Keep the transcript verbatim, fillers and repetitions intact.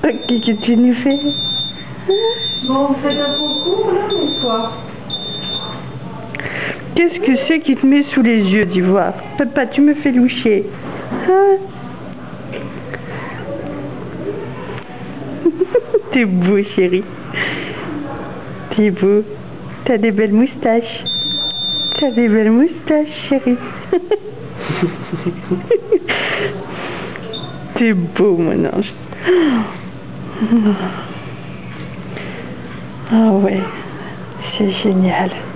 Qu'est-ce que tu nous fais? Bon, on fait un concours là, mais quoi? Qu'est-ce que c'est qui te met sous les yeux d'Ivoire? Papa, tu me fais loucher. Hein? T'es beau, chéri. T'es beau. T'as des belles moustaches. T'as des belles moustaches, chéri. T'es beau, mon ange. Ah ouais, c'est génial.